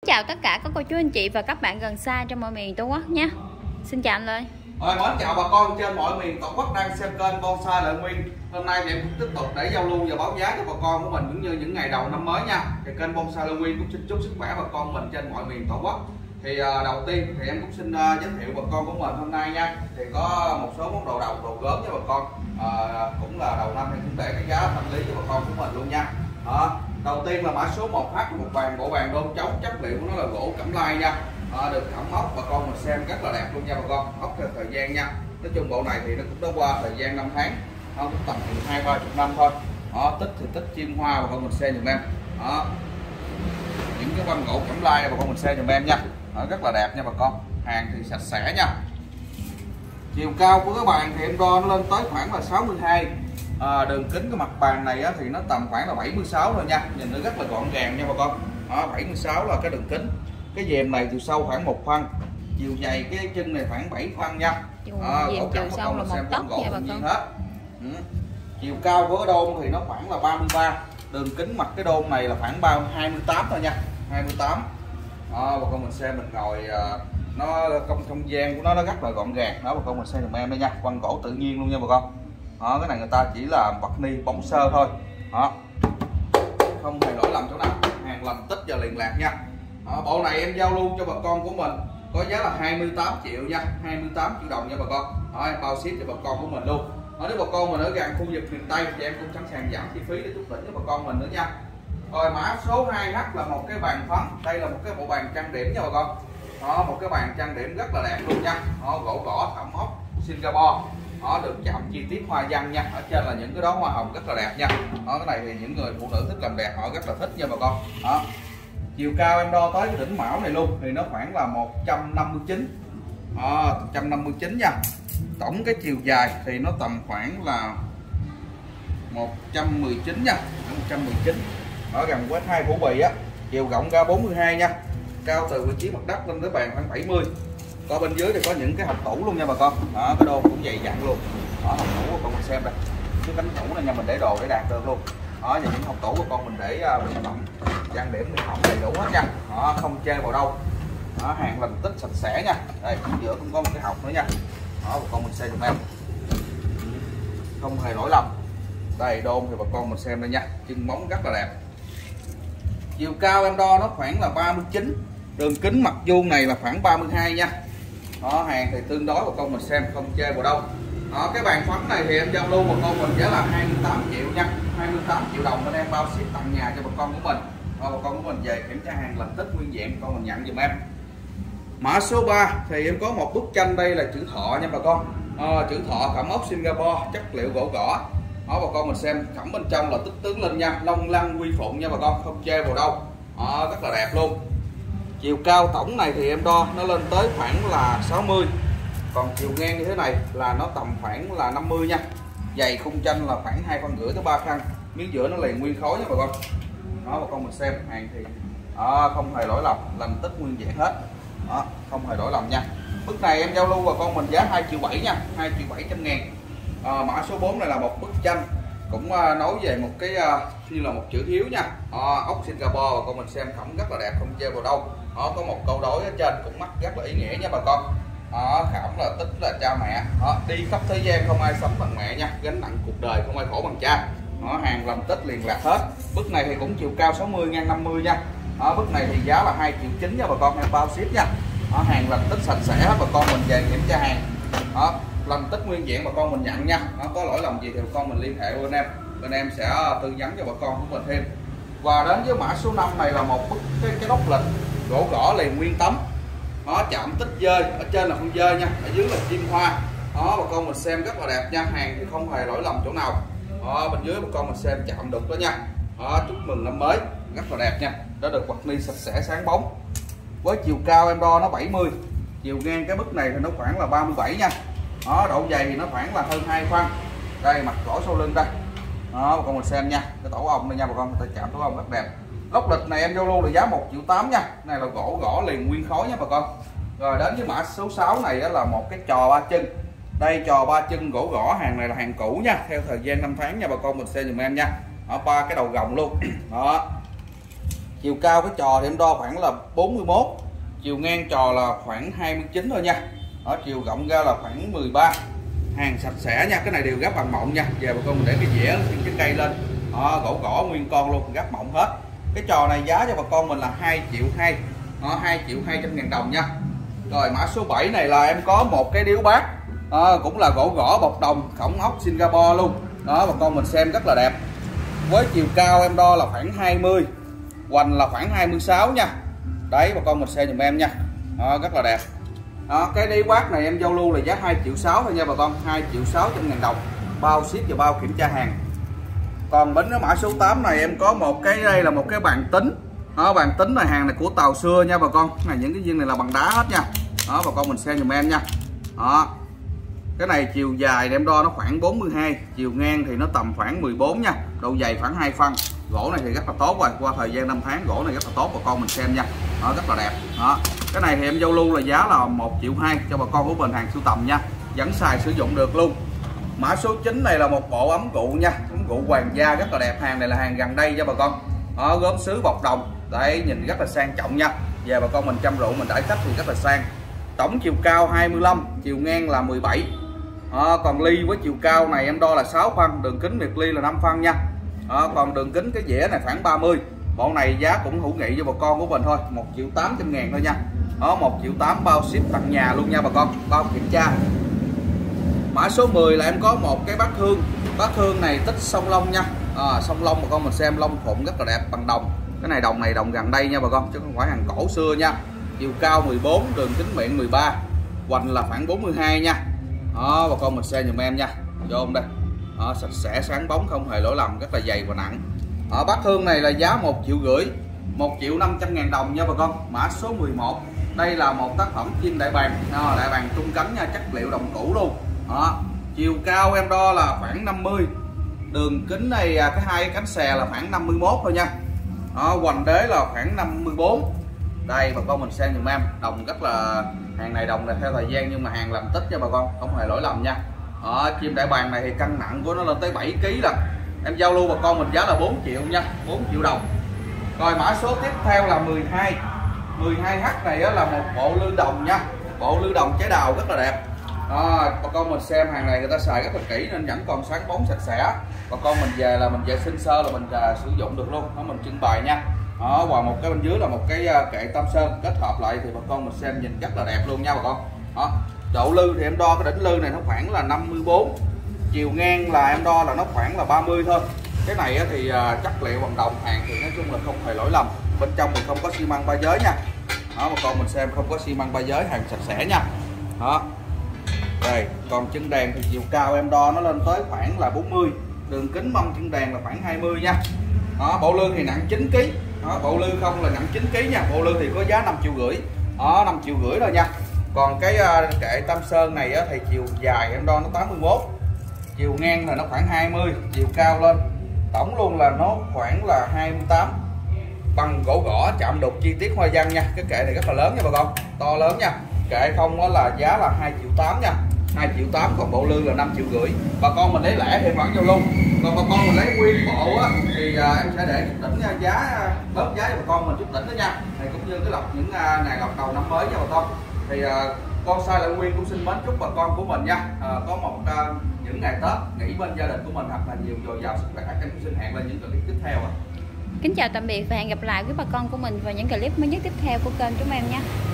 chào tất cả các cô chú anh chị và các bạn gần xa trong mọi miền Tổ quốc nhé. Xin chào anh Lê. Mến chào bà con trên mọi miền Tổ quốc đang xem kênh Bonsai Lợi Nguyên. Hôm nay thì em cũng tiếp tục để giao lưu và báo giá cho bà con của mình cũng như những ngày đầu năm mới nha. Thì kênh Bonsai Lợi Nguyên cũng xin chúc sức khỏe bà con mình trên mọi miền Tổ quốc. Thì đầu tiên thì em cũng xin giới thiệu bà con của mình hôm nay nha. Thì có một số món đồ đầu đồ gớm cho bà con. Cũng là đầu năm thì cũng để cái giá thanh lý cho bà con của mình luôn nha. Đầu tiên là mã số 1H, một bộ bàn đôn trống, chất liệu của nó là gỗ cẩm lai nha. Được thẩm ốc bà con mình xem rất là đẹp luôn nha bà con, ốc theo thời gian nha. Nói chung bộ này thì nó cũng đã qua thời gian 5 tháng, nó cũng tầm 20-30 năm thôi. Tích thì tích chim hoa bà con mình xem giùm em. Những cái quanh gỗ cẩm lai này bà con mình xem giùm em nha. Rất là đẹp nha bà con, hàng thì sạch sẽ nha. Chiều cao của cái bàn thì em đo nó lên tới khoảng là 62. Đường kính cái mặt bàn này á, thì nó tầm khoảng là 76 thôi nha, nhìn nó rất là gọn gàng nha bà con. 76 là cái đường kính. Cái dèm này từ sâu khoảng 1 phân, chiều dày cái chân này khoảng 7 phân nha. Dèm chiều sâu là 1 tấc nha bà con. Hết. Chiều cao của cái đôn thì nó khoảng là 33, đường kính mặt cái đôn này là khoảng 28 thôi nha, 28. Bà con mình xem mình ngồi nó không gian của nó rất là gọn gàng đó bà con mình xem giùm em đây nha, quanh cổ tự nhiên luôn nha bà con. Cái này người ta chỉ là vật ni bóng sơ thôi, không hề lỗi lầm chỗ nào, hàng lành tích và liền lạc nha. Bộ này em giao lưu cho bà con của mình có giá là 28 triệu nha, 28 triệu đồng nha bà con. Bao ship cho bà con của mình luôn. Nếu bà con mình ở gần khu vực miền Tây thì em cũng sẵn sàng giảm chi phí để chút đỉnh cho bà con mình nữa nha. Rồi mã số 2H là một cái bàn phấn, đây là một cái bộ bàn trang điểm nha bà con. Một cái bàn trang điểm rất là đẹp luôn nha. Gỗ cỏ thẩm ốc Singapore. Được chạm chi tiết hoa văn nha, ở trên là những cái đó hoa hồng rất là đẹp nha. Cái này thì những người phụ nữ thích làm đẹp họ rất là thích nha bà con. Chiều cao em đo tới cái đỉnh mão này luôn thì nó khoảng là 159, 159 nha. Tổng cái chiều dài thì nó tầm khoảng là 119 nha, 119. Ở gần quét 2 phủ bì á, chiều rộng ra 42 nha, cao từ vị trí mặt đất lên tới bàn khoảng 70. Có bên dưới thì có những cái hộc tủ luôn nha bà con. Cái đôn cũng dày dặn luôn. Hộc tủ của con mình xem đây, cái cánh tủ này nha, mình để đồ để đạt được luôn. Và những hộc tủ của con mình để mỹ phẩm trang điểm mỹ phẩm đầy đủ hết nha. Không chê vào đâu. Hàng lành tích sạch sẽ nha. Đây giữa cũng có một cái hộc nữa nha. Bà con mình xem giùm em, không hề lỗi lầm. Đây đôn thì bà con mình xem đây nha, chân móng rất là đẹp. Chiều cao em đo nó khoảng là 39, đường kính mặt vuông này là khoảng 32 nha. Hàng thì tương đối bà con mình xem, không chê vào đâu. Cái bàn phấn này thì em giao lưu bà con mình giá là 28 triệu nha, 28 triệu đồng bên em bao ship tặng nhà cho bà con của mình. Bà con của mình về kiểm tra hàng lành tích nguyên vẹn con mình nhận giùm em. Mã số 3 thì em có một bức tranh, đây là chữ thọ nha bà con. Chữ thọ thẩm ốc Singapore, chất liệu gỗ cỏ. Bà con mình xem thẩm bên trong là tích tướng lên nha, long lăng quy phụng nha bà con, không chê vào đâu. Rất là đẹp luôn. Chiều cao tổng này thì em đo nó lên tới khoảng là 60, còn chiều ngang như thế này là nó tầm khoảng là 50 nha. Dày khung tranh là khoảng 2,5 phân tới 3 phân, miếng giữa nó liền nguyên khối nha bà con. Bà con mình xem hàng thì không hề lỗi lầm, làm tích nguyên vẹn hết. Không hề lỗi lầm nha. Bức này em giao lưu bà con mình giá 2,7 triệu nha, 2,7 triệu ngàn. Mã số 4 này là một bức tranh cũng nói về một cái như là một chữ hiếu nha. Ốc Singapore bà con mình xem khẩm rất là đẹp, không chê vào đâu. Có một câu đối ở trên cũng mắc rất là ý nghĩa nha bà con. Khẩm là tích là cha mẹ. Đi khắp thế gian không ai sống bằng mẹ nha, gánh nặng cuộc đời không ai khổ bằng cha. Hàng làm tích liền lạc hết. Bức này thì cũng chiều cao 60 ngang 50 nha. Bức này thì giá là 2,9 triệu nha bà con, em bao ship nha. Hàng làm tích sạch sẽ hết, bà con mình về kiểm tra hàng. Làm tích nguyên vẹn bà con mình nhận nha. Có lỗi lầm gì thì bà con mình liên hệ bên em sẽ tư vấn cho bà con của mình thêm. Và đến với mã số 5 này là một bức cái nóc lịch gỗ gõ liền nguyên tấm. Chạm tích dơi, ở trên là không dơi nha, ở dưới là chim hoa. Bà con mình xem rất là đẹp nha, hàng thì không hề lỗi lầm chỗ nào. Bên dưới bà con mình xem chạm được đó nha. Chúc mừng năm mới, rất là đẹp nha. Đã được bật ni sạch sẽ sáng bóng. Với chiều cao em đo nó 70, chiều ngang cái bức này thì nó khoảng là 37 nha. Độ dày thì nó khoảng là hơn 2 phân. Đây mặt gỗ sau lưng đây. Bà con mình xem nha, cái tổ ong đây nha bà con, người ta chạm tổ ong rất đẹp. Lốc lịch này em giao lưu là giá 1,8 triệu nha. Này là gỗ liền nguyên khối nha bà con. Rồi đến với mã số 6 này là một cái trò 3 chân. Đây trò 3 chân gỗ gõ, hàng này là hàng cũ nha, theo thời gian 5 tháng nha bà con mình xem giùm em nha. 3 cái đầu gồng luôn. Chiều cao cái trò thì em đo khoảng là 41, chiều ngang trò là khoảng 29 thôi nha. Đó, chiều rộng ra là khoảng 13. Hàng sạch sẽ nha, cái này đều gấp bằng mộng nha. Về bà con mình để cái dĩa thêm cái cây lên. Đó, gỗ gõ nguyên con luôn, gấp mộng hết. Cái trò này giá cho bà con mình là 2,2 triệu. Đó, 2.200.000 đồng nha. Rồi mã số 7 này là em có một cái điếu bát. Đó, cũng là gỗ gõ bọc đồng, khổng ốc Singapore luôn. Đó, bà con mình xem rất là đẹp. Với chiều cao em đo là khoảng 20, hoành là khoảng 26 nha. Đấy, bà con mình xem dùm em nha. Đó, rất là đẹp. Đó, cái điếu bát này em giao lưu là giá 2,6 triệu thôi nha bà con, 2.600.000 đồng, bao ship và bao kiểm tra hàng. Còn bánh cái mã số 8 này em có một cái, đây là một cái bàn tính. Đó, bàn tính này hàng này của tàu xưa nha bà con. Này, những cái viên này là bằng đá hết nha. Đó, bà con mình xem dùm em nha. Đó, cái này chiều dài em đo nó khoảng 42, chiều ngang thì nó tầm khoảng 14 nha, độ dày khoảng 2 phân. Gỗ này thì rất là tốt rồi, qua thời gian 5 tháng gỗ này rất là tốt, bà con mình xem nha. Đó, rất là đẹp. Đó, cái này thì em giao lưu là giá là 1,2 triệu cho bà con của mình, hàng sưu tầm nha, vẫn xài sử dụng được luôn. Mã số 9 này là một bộ ấm cụ nha, ấm cụ hoàng gia rất là đẹp. Hàng này là hàng gần đây cho bà con. Đó, gốm sứ bọc đồng, đấy, nhìn rất là sang trọng nha. Về bà con mình chăm rượu mình đãi khách thì rất là sang. Tổng chiều cao 25, chiều ngang là 17. Còn ly với chiều cao này em đo là 6 phân, đường kính miệt ly là 5 phân nha. Còn đường kính cái dĩa này khoảng 30. Bộ này giá cũng hữu nghị cho bà con của mình thôi, 1.800.000 thôi nha. Đó, 1,8 triệu bao ship tận nhà luôn nha bà con, bao kiểm tra. Mã số 10 là em có một cái bát hương. Bát hương này tích sông lông nha. Sông lông bà con mình xem, lông phụng rất là đẹp, bằng đồng. Cái này đồng gần đây nha bà con, chứ không phải hàng cổ xưa nha. Chiều cao 14, đường kính miệng 13, hoành là khoảng 42 nha. Đó, bà con mình xem dùm em nha. Vô đây. Đó, sạch sẽ sáng bóng, không hề lỗi lầm, rất là dày và nặng. Ở bát hương này là giá 1,5 triệu, 1.500.000 đồng nha bà con. Mã số 11. Đây là một tác phẩm chim đại bàng, đại bàng trung cánh nha, chất liệu đồng cũ luôn. Đó, chiều cao em đo là khoảng 50, đường kính này cái hai cánh xè là khoảng 51 thôi nha. Đó, hoành đế là khoảng 54. Đây bà con mình xem dùm em, đồng rất là, hàng này đồng này theo thời gian nhưng mà hàng làm tích cho bà con, không hề lỗi lầm nha. Đó, chim đại bàng này thì cân nặng của nó lên tới 7 kg lần. Em giao lưu bà con mình giá là 4 triệu nha, 4 triệu đồng. Rồi mã số tiếp theo là 12. 12H này là một bộ lư đồng nha, bộ lư đồng trái đào rất là đẹp. Bà con mình xem, hàng này người ta xài rất là kỹ nên vẫn còn sáng bóng sạch sẽ. Bà con mình về là mình vệ sinh sơ là mình sử dụng được luôn. Đó, mình trưng bày nha. Đó, và một cái bên dưới là một cái kệ tam sơn kết hợp lại thì bà con mình xem nhìn rất là đẹp luôn nha bà con. Đó, độ lư thì em đo cái đỉnh lư này nó khoảng là 54, chiều ngang là em đo là nó khoảng là 30 thôi. Cái này thì chất liệu bằng đồng, hàng thì nói chung là không hề lỗi lầm. Bên trong thì không có xi măng ba giới nha. Đó, bà con mình xem, không có xi măng ba giới, hàng sạch sẽ nha. Đó, đây, còn chân đèn thì chiều cao em đo nó lên tới khoảng là 40, đường kính mông chân đèn là khoảng 20 nha. Đó, bộ lư thì nặng 9 kg. Đó, bộ lư không là nặng 9 kg nha. Bộ lư thì có giá 5,5 triệu. Đó, 5,5 triệu thôi nha. Còn cái kệ tam sơn này thì chiều dài em đo nó 81, chiều ngang là nó khoảng 20, chiều cao lên tổng luôn là nó khoảng là 28, bằng gỗ gõ chạm đục chi tiết hoa văn nha. Cái kệ này rất là lớn nha bà con, to lớn nha. Kệ không đó là giá là 2,8 triệu nha, 2,8 triệu, còn bộ lư là 5,5 triệu. Bà con mình lấy lẻ thì vẫn vô luôn. Còn bà con mình lấy nguyên bộ thì em sẽ để chút đỉnh giá, bớt giá cho bà con mình chút đỉnh đó nha. Này cũng như cái lọc những ngày lọc đầu năm mới nha bà con. Thì con sai lại nguyên cũng xin mến chúc bà con của mình nha, có một những ngày Tết nghỉ bên gia đình của mình thật là nhiều dồi dào sức khỏe. Em cũng xin hẹn lên những clip tiếp theo. Kính chào tạm biệt và hẹn gặp lại với bà con của mình vào những clip mới nhất tiếp theo của kênh chúng em nha.